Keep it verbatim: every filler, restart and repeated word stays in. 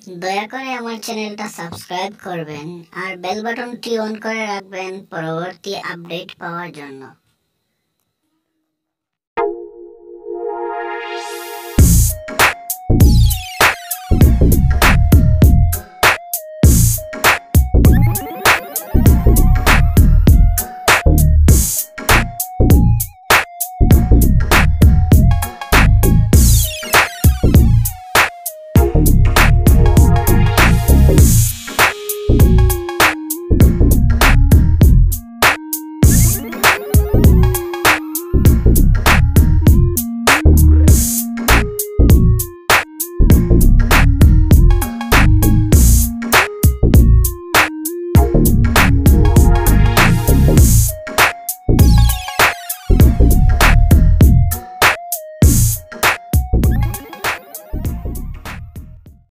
দয়া করে আমার চ্যানেলটা সাবস্ক্রাইব করবেন আর বেল বাটনটি অন করে রাখবেন পরবর্তী আপডেট পাওয়ার জন্য।